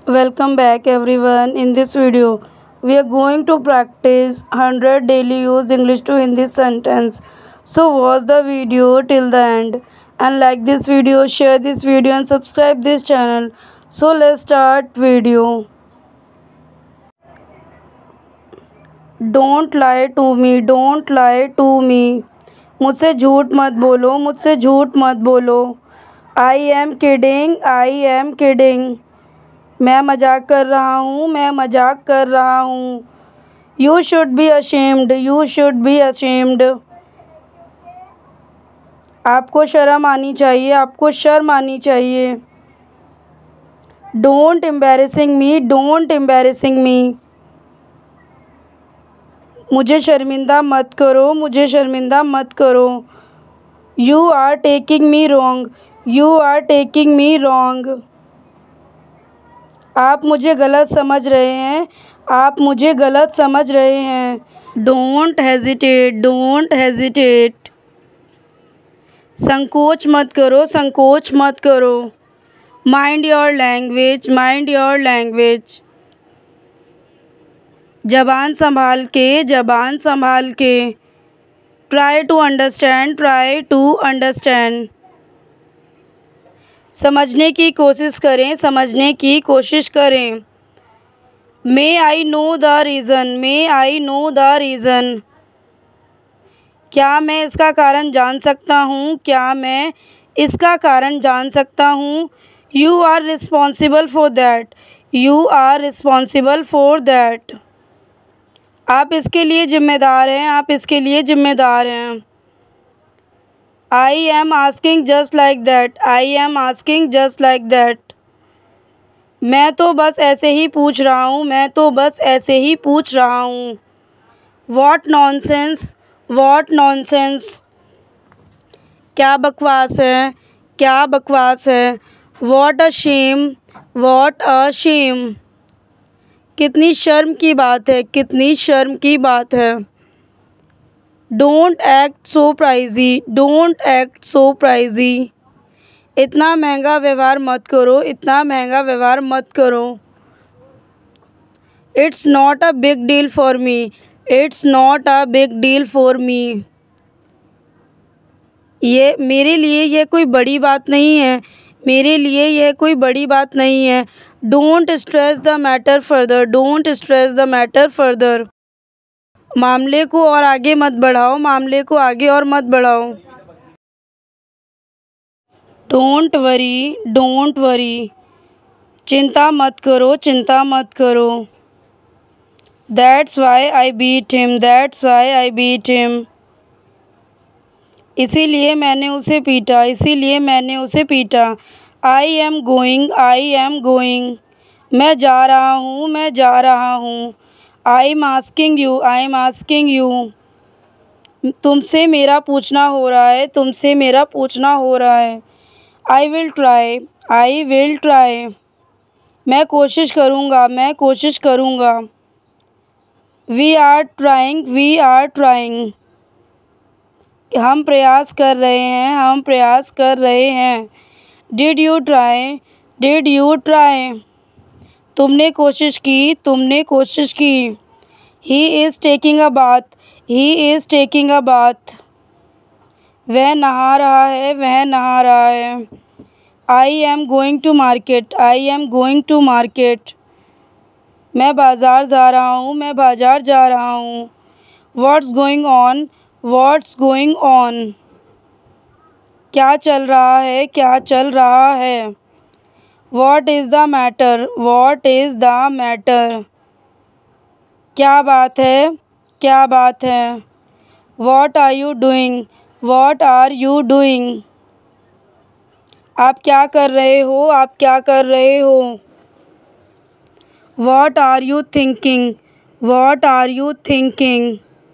Welcome back everyone. In this video, we are going to practice 100 daily use English to Hindi sentence. So watch the video till the end and like this video, share this video and subscribe this channel. So let's start video. Don't lie to me, don't lie to me. मुझसे झूठ मत बोलो, मुझसे झूठ मत बोलो. I am kidding, I am kidding. मैं मजाक कर रहा हूँ, मैं मजाक कर रहा हूँ. You should be ashamed, you should be ashamed. आपको शर्म आनी चाहिए, आपको शर्म आनी चाहिए. Don't embarrassing me, don't embarrassing me. मुझे शर्मिंदा मत करो, मुझे शर्मिंदा मत करो. You are taking me wrong, you are taking me wrong. आप मुझे गलत समझ रहे हैं, आप मुझे गलत समझ रहे हैं. Don't hesitate, don't hesitate. संकोच मत करो, संकोच मत करो. Mind your language, mind your language. ज़बान संभाल के, ज़बान संभाल के. Try to understand, try to understand. समझने की कोशिश करें, समझने की कोशिश करें. May I know the reason, may I know the reason. क्या मैं इसका कारण जान सकता हूँ, क्या मैं इसका कारण जान सकता हूँ. You are responsible for that, you are responsible for that. आप इसके लिए ज़िम्मेदार हैं, आप इसके लिए ज़िम्मेदार हैं. I am asking just like that, I am asking just like that. मैं तो बस ऐसे ही पूछ रहा हूँ, मैं तो बस ऐसे ही पूछ रहा हूँ. What nonsense, what nonsense. क्या बकवास है, क्या बकवास है. What a shame, what a shame. कितनी शर्म की बात है, कितनी शर्म की बात है. Don't act so pricey, don't act so pricey. इतना महंगा व्यवहार मत करो, इतना महंगा व्यवहार मत करो. It's not a big deal for me, it's not a big deal for me. ये मेरे लिए यह कोई बड़ी बात नहीं है, मेरे लिए यह कोई बड़ी बात नहीं है. Don't stress the matter further, don't stress the matter further. मामले को और आगे मत बढ़ाओ, मामले को आगे और मत बढ़ाओ. Don't worry, don't worry. चिंता मत करो, चिंता मत करो. That's why I beat him, that's why I beat him. इसीलिए मैंने उसे पीटा, इसीलिए मैंने उसे पीटा. I am going, I am going. मैं जा रहा हूँ, मैं जा रहा हूँ. I am asking you, I am asking you. तुमसे मेरा पूछना हो रहा है, तुमसे मेरा पूछना हो रहा है. I will try, I will try. मैं कोशिश करूँगा, मैं कोशिश करूँगा. We are trying, we are trying. हम प्रयास कर रहे हैं, हम प्रयास कर रहे हैं. Did you try, did you try. तुमने कोशिश की, तुमने कोशिश की. He is taking a bath, he is taking a bath. वह नहा रहा है, वह नहा रहा है. I am going to market, I am going to market. मैं बाज़ार जा रहा हूँ, मैं बाज़ार जा रहा हूँ. What's going on, what's going on. क्या चल रहा है, क्या चल रहा है. What is the matter, what is the matter. क्या बात है, क्या बात है. What are you doing, what are you doing. आप क्या कर रहे हो, आप क्या कर रहे हो. What are you thinking, what are you thinking.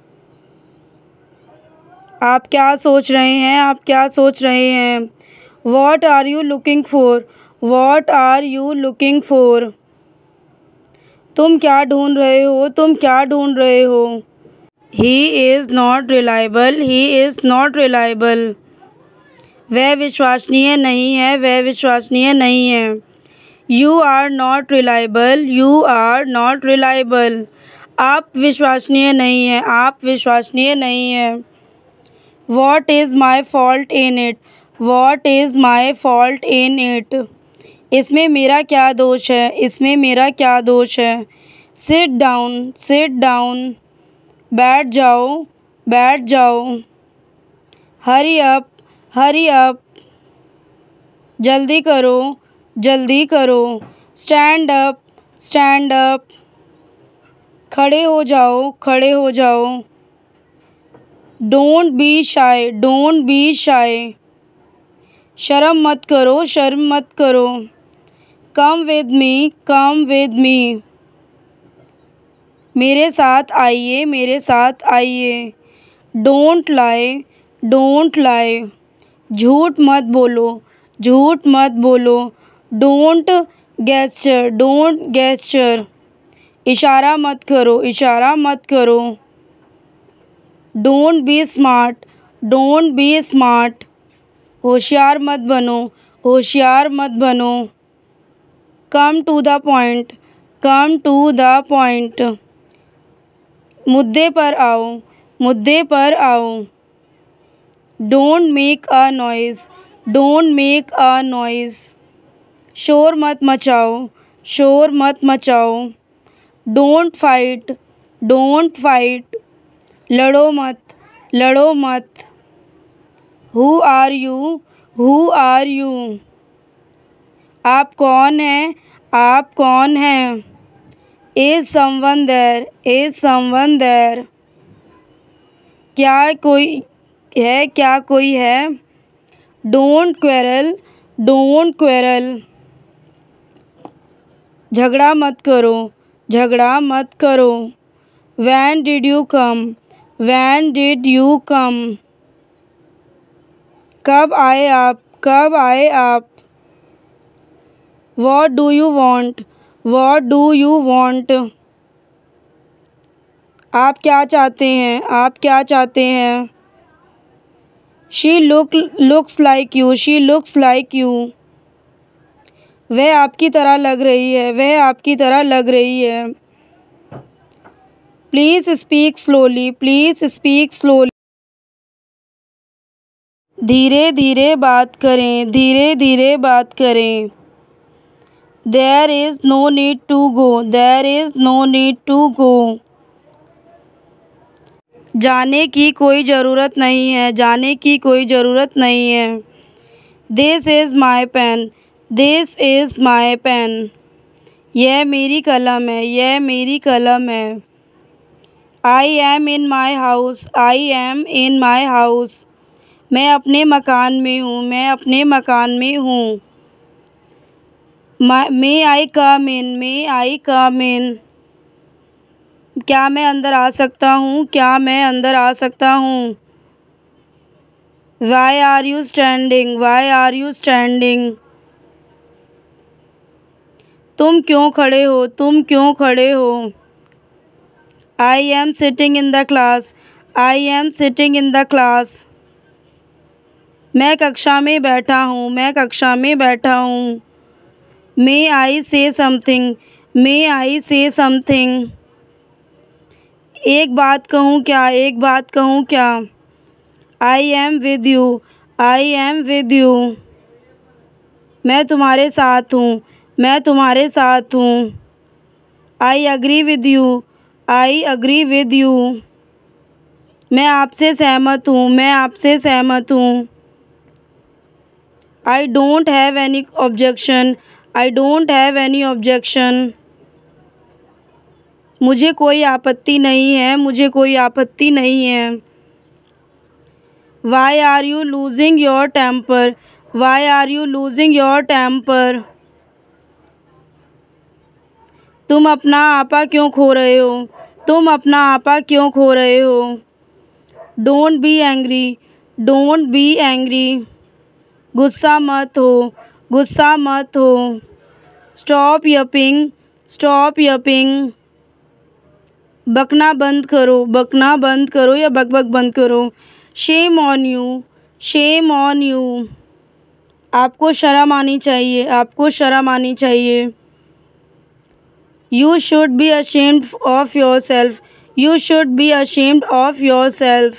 आप क्या सोच रहे हैं, आप क्या सोच रहे हैं. What are you looking for, what are you looking for. तुम क्या ढूंढ रहे हो, तुम क्या ढूंढ रहे हो. He is not reliable, he is not reliable. वह विश्वसनीय नहीं है, वह विश्वसनीय नहीं है. You are not reliable, you are not reliable. आप विश्वसनीय नहीं हैं, आप विश्वसनीय नहीं हैं। What is my fault in it? What is my fault in it? इसमें मेरा क्या दोष है, इसमें मेरा क्या दोष है। Sit down, sit down. बैठ जाओ, बैठ जाओ। Hurry up, hurry up. जल्दी करो, जल्दी करो। Stand up, stand up. खड़े हो जाओ, खड़े हो जाओ। Don't be shy, don't be shy. शर्म मत करो, शर्म मत करो। Come with me, come with me. मेरे साथ आइए, मेरे साथ आइए। Don't lie, don't lie. झूठ मत बोलो, झूठ मत बोलो। Don't gesture, don't gesture. इशारा मत करो, इशारा मत करो। Don't be smart, don't be smart. होशियार मत बनो, होशियार मत बनो। Come to the point, come to the point. मुद्दे पर आओ, मुद्दे पर आओ। Don't make a noise, don't make a noise. शोर मत मचाओ, शोर मत मचाओ। Don't fight, don't fight. लड़ो मत, लड़ो मत। Who are you, who are you. आप कौन हैं, आप कौन हैं। Is someone there, is someone there. क्या कोई है, क्या कोई है। Don't quarrel, don't quarrel. झगड़ा मत करो, झगड़ा मत करो। When did you come? When did you come? कब आए आप, कब आए आप। What do you want? What do you want? आप क्या चाहते हैं, आप क्या चाहते हैं। She looks like you, she looks like you. वह आपकी तरह लग रही है, वह आपकी तरह लग रही है। Please speak slowly, please speak slowly. धीरे धीरे बात करें, धीरे धीरे बात करें। There is no need to go, there is no need to go. जाने की कोई ज़रूरत नहीं है, जाने की कोई ज़रूरत नहीं है। This is my pen, this is my pen. यह मेरी कलम है, यह मेरी कलम है। I am in my house, I am in my house. मैं अपने मकान में हूँ, मैं अपने मकान में हूँ। मे आई कम इन, मे आई कम इन। क्या मैं अंदर आ सकता हूँ, क्या मैं अंदर आ सकता हूँ। Why are you standing, why are you standing. तुम क्यों खड़े हो, तुम क्यों खड़े हो। I am sitting in the class, I am sitting in the class. मैं कक्षा में बैठा हूँ, मैं कक्षा में बैठा हूँ। मे आई से समथिंग, मे आई से समथिंग। एक बात कहूँ क्या, एक बात कहूँ क्या। I am with you, I am with you. मैं तुम्हारे साथ हूँ, मैं तुम्हारे साथ हूँ। I agree with you, I agree with you. मैं आपसे सहमत हूँ, मैं आपसे सहमत हूँ। I don't have any objection, I don't have any objection. मुझे कोई आपत्ति नहीं है, मुझे कोई आपत्ति नहीं है। Why are you losing your temper, why are you losing your temper. तुम अपना आपा क्यों खो रहे हो, तुम अपना आपा क्यों खो रहे हो। Don't be angry, don't be angry. गुस्सा मत हो, गुस्सा मत हो। Stop यपिंग, stop यपिंग। बकना बंद करो, बकना बंद करो या बकबक बंद करो। Shame on you, shame on you. आपको शर्म आनी चाहिए, आपको शर्म आनी चाहिए। You should be ashamed of yourself. You should be ashamed of yourself.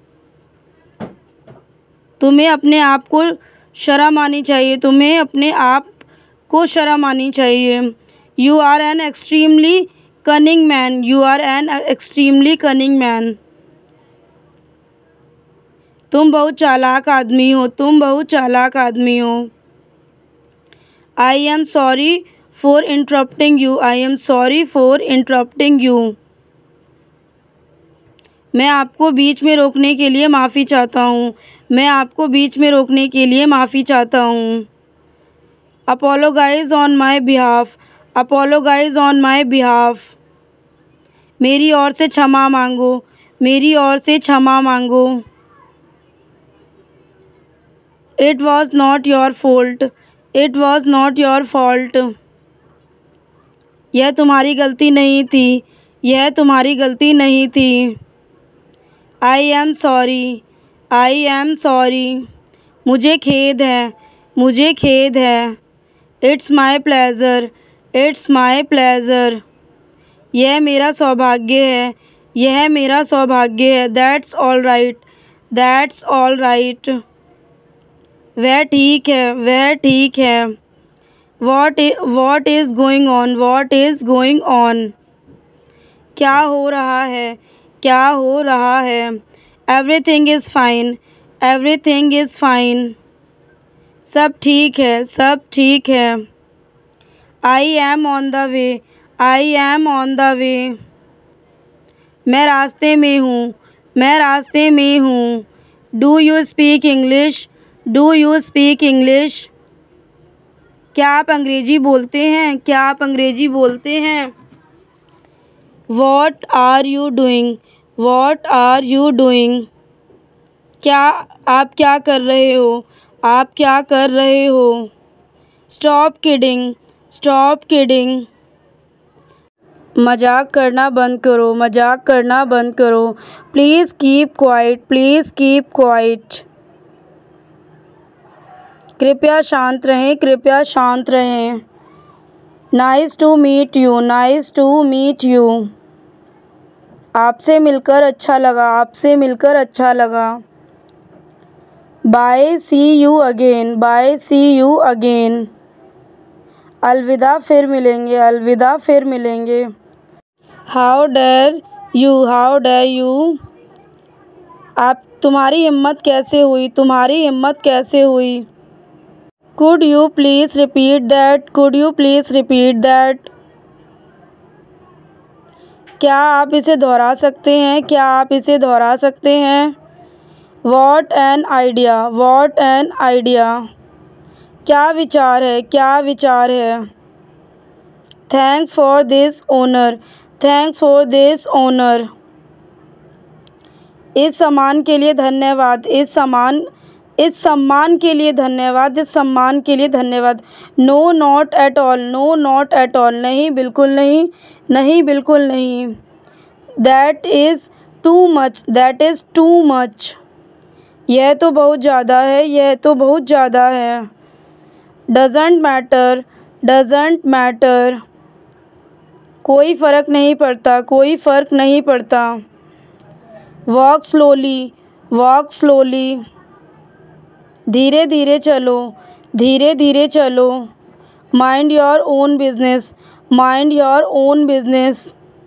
तुम्हें अपने आप को शर्म आनी चाहिए, तुम्हें अपने आप को शर्म आनी चाहिए। You are an extremely cunning man. You are an extremely cunning man. तुम बहुत चालाक आदमी हो, तुम बहुत चालाक आदमी हो। I am sorry for interrupting you. I am sorry for interrupting you. मैं आपको बीच में रोकने के लिए माफ़ी चाहता हूँ, मैं आपको बीच में रोकने के लिए माफ़ी चाहता हूँ। Apologize on my behalf. Apologize on my behalf. मेरी ओर से क्षमा मांगो, मेरी ओर से क्षमा मांगो। It was not your fault. It was not your fault. यह तुम्हारी गलती नहीं थी, यह तुम्हारी गलती नहीं थी। I am sorry. I am sorry. मुझे खेद है, मुझे खेद है। It's my pleasure. It's my pleasure. यह मेरा सौभाग्य है, यह मेरा सौभाग्य है। That's all right. That's all right. वह ठीक है, वह ठीक है। What is going on? What is going on? क्या हो रहा है, क्या हो रहा है। Everything is fine. Everything is fine. सब ठीक है, सब ठीक है। I am on the way. I am on the way. मैं रास्ते में हूँ, मैं रास्ते में हूँ। Do you speak English? Do you speak English? क्या आप अंग्रेजी बोलते हैं, क्या आप अंग्रेजी बोलते हैं। What are you doing? What are you doing? क्या आप क्या कर रहे हो, आप क्या कर रहे हो। Stop kidding. Stop kidding. मजाक करना बंद करो, मजाक करना बंद करो। Please keep quiet. Please keep quiet. कृपया शांत रहें, कृपया शांत रहें। Nice to meet you. Nice to meet you. आपसे मिलकर अच्छा लगा, आपसे मिलकर अच्छा लगा। Bye. See you again. Bye. See you again. अलविदा, फिर मिलेंगे, अलविदा, फिर मिलेंगे। How dare you? How dare you? आप, तुम्हारी हिम्मत कैसे हुई, तुम्हारी हिम्मत कैसे हुई। Could you please repeat that? Could you please repeat that? क्या आप इसे दोहरा सकते हैं, क्या आप इसे दोहरा सकते हैं। What an idea. What an idea. क्या विचार है, क्या विचार है। Thanks for this honor. Thanks for this honor. इस सम्मान के लिए धन्यवाद, इस सम्मान के लिए धन्यवाद, इस सम्मान के लिए धन्यवाद। No, not at all. No, not at all. नहीं, बिल्कुल नहीं, नहीं, बिल्कुल नहीं। That is too much. That is too much. यह तो बहुत ज़्यादा है, यह तो बहुत ज़्यादा है। Doesn't matter. Doesn't matter. कोई फ़र्क नहीं पड़ता, कोई फ़र्क नहीं पड़ता। Walk slowly. Walk slowly. धीरे धीरे चलो, धीरे धीरे चलो। Mind your own business. Mind your own business.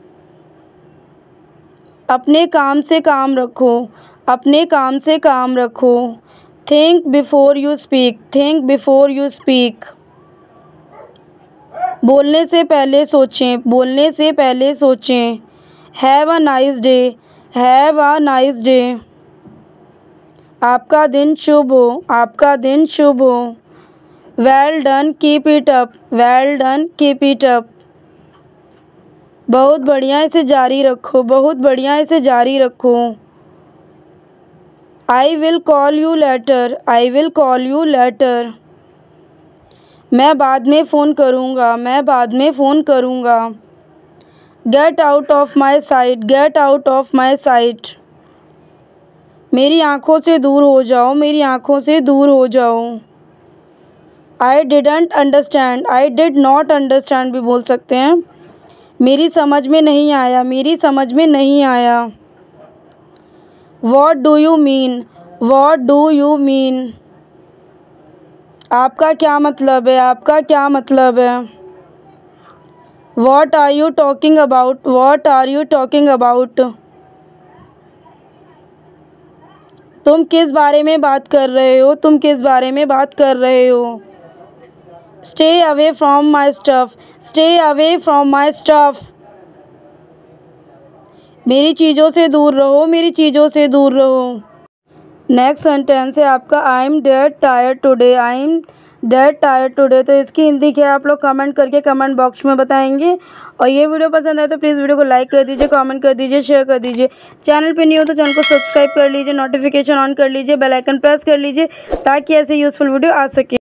अपने काम से काम रखो, अपने काम से काम रखो। Think before you speak. Think before you speak. बोलने से पहले सोचें, बोलने से पहले सोचें। Have a nice day. Have a nice day. आपका दिन शुभ हो, आपका दिन शुभ हो। Well done. Keep it up. Well done. Keep it up. बहुत बढ़िया, इसे जारी रखो, बहुत बढ़िया, इसे जारी रखो। I will call you later. I will call you later. मैं बाद में फ़ोन करूँगा, मैं बाद में फ़ोन करूँगा। Get out of my sight. Get out of my sight. मेरी आँखों से दूर हो जाओ, मेरी आँखों से दूर हो जाओ। I didn't understand, I did not understand भी बोल सकते हैं। मेरी समझ में नहीं आया, मेरी समझ में नहीं आया। What do you mean, what do you mean, आपका क्या मतलब है, आपका क्या मतलब है। What are you talking about, what are you talking about, तुम किस बारे में बात कर रहे हो, तुम किस बारे में बात कर रहे हो। Stay away from my stuff, stay away from my stuff, मेरी चीज़ों से दूर रहो, मेरी चीज़ों से दूर रहो। नेक्स्ट सेंटेंस है आपका I am dead tired today, I am dead tired today. तो इसकी हिंदी क्या है आप लोग कमेंट करके कमेंट बॉक्स में बताएंगे। और ये वीडियो पसंद आए तो प्लीज़ वीडियो को लाइक कर दीजिए, कमेंट कर दीजिए, शेयर कर दीजिए। चैनल पे नहीं हो तो चैनल को सब्सक्राइब कर लीजिए, नोटिफिकेशन ऑन कर लीजिए, बेल आइकन प्रेस कर लीजिए ताकि ऐसे यूज़फुल वीडियो आ सके।